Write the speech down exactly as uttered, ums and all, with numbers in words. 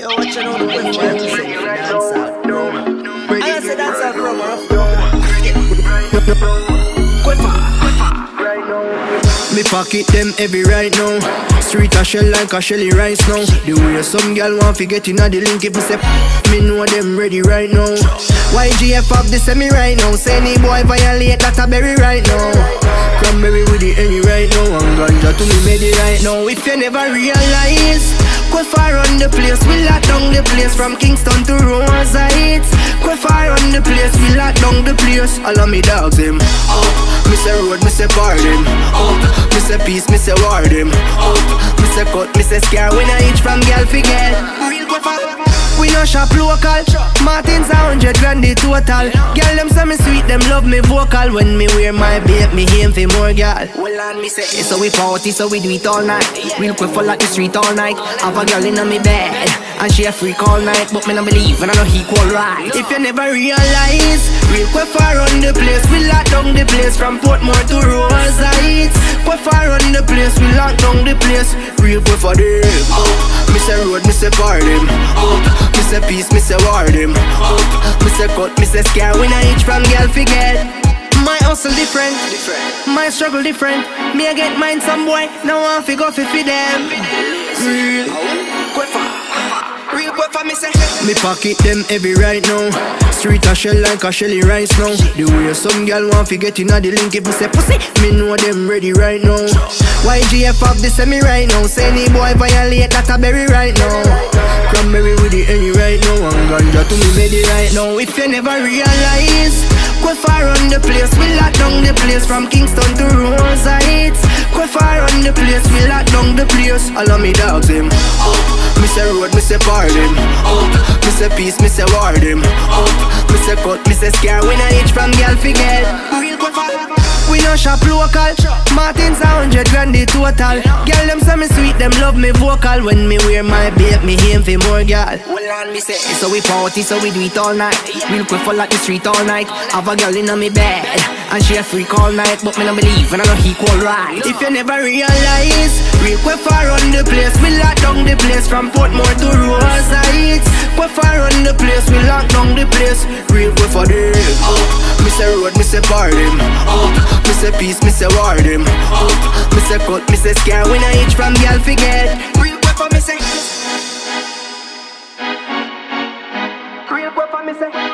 Yo, watch out on the way for everything. Dance out, no. I say dance out, bro, me pocket them heavy right now. Street a shell like a shelly rice now. The way some girl want to get in a the link, if I say me know them ready right now. Y G F up this me right now. Say any boy violate that a berry right now. Cranberry with the any right now. And ganja to me ready right now. If you never realize, go far on the place, we lock down the place. From Kingston to Rosa Heights. Go far on the place, we lock down the place. All of me dogs him up, me say road, me say bar him up, me say peace, me say war him up, me say cut, me say scare. When I each from girl forget real go far. We no shop local, Martins a hundred grand the total. Girl them say me sweet, them love me vocal. When me wear my babe, me aim for more girl. Well on me say, so we party, so we do it all night. Real quick for like the street all night. Have a girl in on me bed, and she a freak all night. But me no believe, and I know he equal right. If you never realize, real quick far on the place, we lock down the place. From Portmore to Rosa Heights. Quick far on the place, we lock down the place. Real quick for them up, me say road, me say bar them up, me say peace, me say war them up, me say cut, me say scare. When I each from girl forget. My hustle different, my struggle different. Me I get mine some boy, now I fi go fi fi them. Real quick for, real quick for me say. Me pocket them heavy right now. Street a shell like a shelly rice now. The way some girl want fi get in a the link, if I say pussy, me know them ready right now. Y G F up this me right now. Say any boy violate that a berry right now. Cranberry with the any right now. And ganja to me ready right now. If you never realize, go far on the place, we lock down the place. From Kingston to Rosa Heights. Go far on the place, we lock down the place. All of me dogs him up, me say road, me say bar them up, me say peace, me say war them up, me say cut, me say scare. When I each from girl forget real go far. We no shop local, Martins a hundred grand the total. Girl them say me sweet, them love me vocal. When me wear my babe, me aim for more girl. Well on me say, so we party, so we do it all night. Real quick for like the street all night. Have a girl in on me bed, and she a freak all night. But me no believe, and I know he equal right. If you never realize, real quick far on the place, we lock down the place. From Portmore to Rosa Heights. Quick far on the place, we lock down the place. Real quick for them up, me say road, me say bar them up, me say peace, me say war them up, me say cut, me say scare. When I each from girl forget real quick for me say, real quick for me say.